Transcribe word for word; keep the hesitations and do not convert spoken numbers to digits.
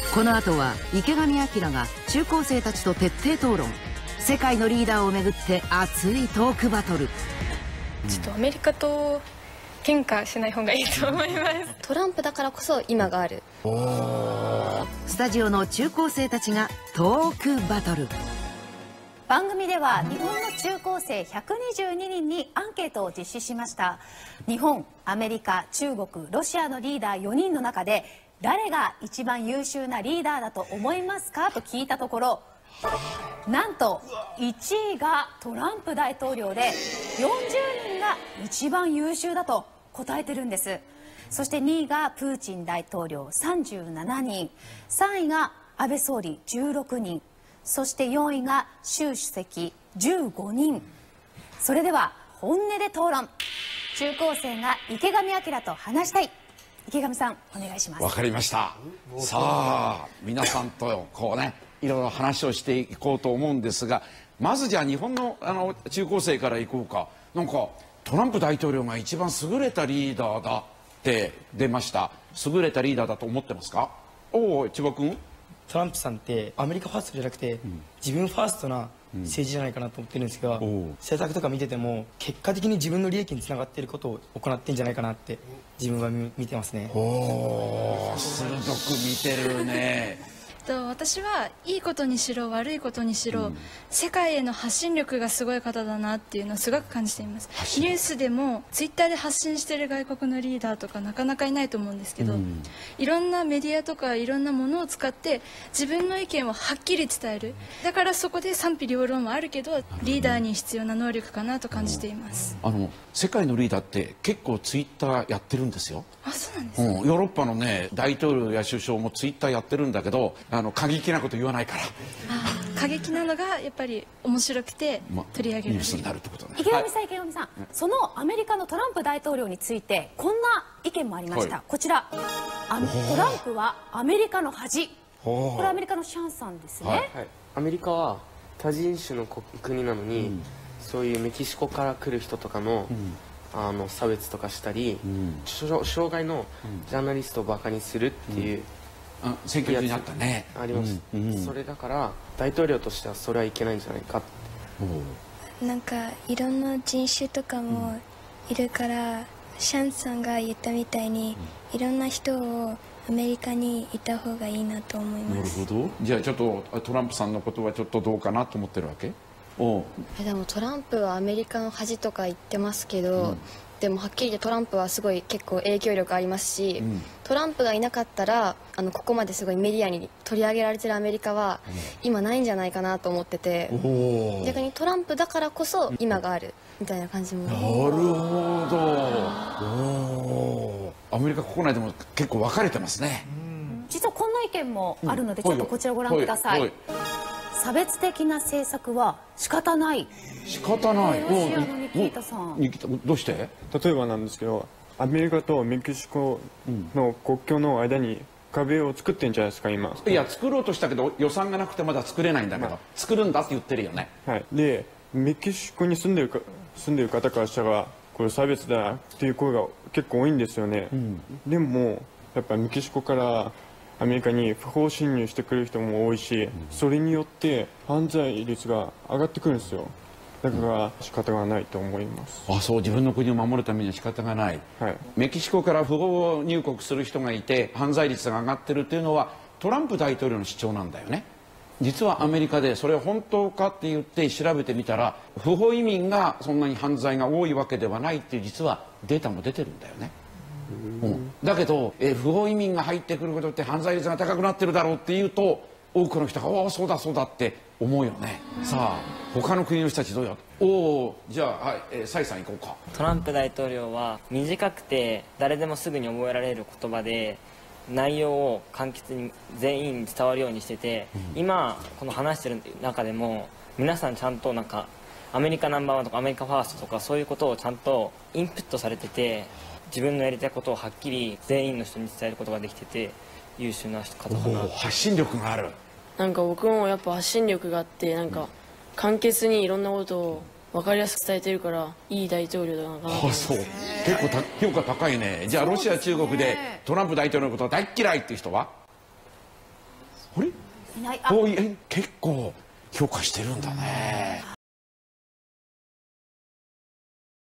この後は池上彰が中高生たちと徹底討論。世界のリーダーをめぐって熱いトークバトル。 ちょっとアメリカと喧嘩しない方がいいと思います。 トランプだからこそ今がある。 スタジオの中高生たちがトークバトル。 番組では日本の中高生ひゃくにじゅうににんにアンケートを実施しました。日本、アメリカ、中国、ロシアのリーダーよにんの中で誰が一番優秀なリーダーだと思いますかと聞いたところ、なんといちいがトランプ大統領でよんじゅうにんが一番優秀だと答えてるんです。そしてにいがプーチン大統領さんじゅうななにん、さんいが安倍総理じゅうろくにん、そしてよんいが習主席じゅうごにん。それでは本音で討論。中高生が池上彰と話したい。池上さんお願いします。 わかりました。さあ皆さんとこうねいろいろ話をしていこうと思うんですが、まずじゃあ日本のあの中高生からいこうか。なんかトランプ大統領が一番優れたリーダーだって出ました。優れたリーダーだと思ってますか？おお、千葉君。 トランプさんってアメリカファーストじゃなくて、うん、自分ファーストな政治じゃないかなと思ってるんですが、うん、政策とか見てても結果的に自分の利益につながっていることを行ってんじゃないかなって自分は見てますね。 おお、鋭く見てるね。 私はいいことにしろ悪いことにしろ、うん、世界への発信力がすごい方だなっていうのをすごく感じています。ニュースでもツイッターで発信している外国のリーダーとかなかなかいないと思うんですけど、うん、いろんなメディアとかいろんなものを使って自分の意見をはっきり伝える。だからそこで賛否両論はあるけどリーダーに必要な能力かなと感じています。 あの世界のリーダーって結構ツイッターやってるんですよ。 あ、そうなんですか。 うん、ヨーロッパのね大統領や首相もツイッターやってるんだけど、あの過激なこと言わないから。 あ、過激なのがやっぱり面白くて取り上げる、 ニュースになるってことね。 池上さん、池上さん、そのアメリカのトランプ大統領についてこんな意見もありました。はい、こちら、あのトランプはアメリカの恥。これアメリカのシャンさんですね。はい、 はい、アメリカは多人種の国なのに、うん、そういうメキシコから来る人とかの、うんあの差別とかしたり、うん、障害のジャーナリストをバカにするっていう、 うん、あ選挙中にあったねあります、うんうん、それだから大統領としてはそれはいけないんじゃないかって。 なんかいろんな人種とかもいるから、うん、シャンさんが言ったみたいに、うん、いろんな人をアメリカにいた方がいいなと思います。 なるほど。じゃあちょっとトランプさんのことはちょっとどうかなと思ってるわけ？おえでもトランプはアメリカの恥とか言ってますけど、うん、でもはっきり言ってトランプはすごい結構影響力ありますし、うん、トランプがいなかったらあのここまですごいメディアに取り上げられてるアメリカは、うん、今ないんじゃないかなと思ってて、逆にトランプだからこそ今があるみたいな感じも。 なるほど。おアメリカ国内でも結構分かれてますね。 実はこんな意見もあるので、ちょっとこちらご覧ください。差別的な政策は仕方ない。 仕方ない。 ロシアのニキータさん。 ニキータどうして？ 例えばなんですけど、アメリカとメキシコの国境の間に壁を作ってんじゃないですか今。 いや作ろうとしたけど予算がなくてまだ作れないんだけど、まあ、作るんだって言ってるよね。 はい。でメキシコに住んでるか住んでる方からしたらこれ差別だっていう声が結構多いんですよね。うん、でもやっぱメキシコからアメリカに不法侵入してくる人も多いし、それによって犯罪率が上がってくるんですよ。だから仕方がないと思います。 あ、そう、自分の国を守るためには仕方がない、はい、メキシコから不法入国する人がいて犯罪率が上がってるっていうのはトランプ大統領の主張なんだよね。実はアメリカでそれは本当かって言って調べてみたら、不法移民がそんなに犯罪が多いわけではないっていう実はデータも出てるんだよね。うん、だけど、えー、不法移民が入ってくることって犯罪率が高くなってるだろうっていうと多くの人が「おおそうだそうだ」って思うよね。さあ他の国の人たちどうやおおじゃあはい、えー、サイさん行こうか。 トランプ大統領は短くて誰でもすぐに覚えられる言葉で内容を簡潔に全員に伝わるようにしてて、うん、今この話してる中でも皆さんちゃんとなんかアメリカナンバーワンとかアメリカファーストとかそういうことをちゃんとインプットされてて、自分のやりたいことをはっきり全員の人に伝えることができてて優秀な方かな。 発信力がある。 なんか僕もやっぱ発信力があって、なんか簡潔にいろんなことを分かりやすく伝えてるからいい大統領だなと思います。 あ、そう。結構た評価高いね。じゃあロシア中国でトランプ大統領のことは大っ嫌いっていう人はあれいない。あ、 おいえ結構評価してるんだね。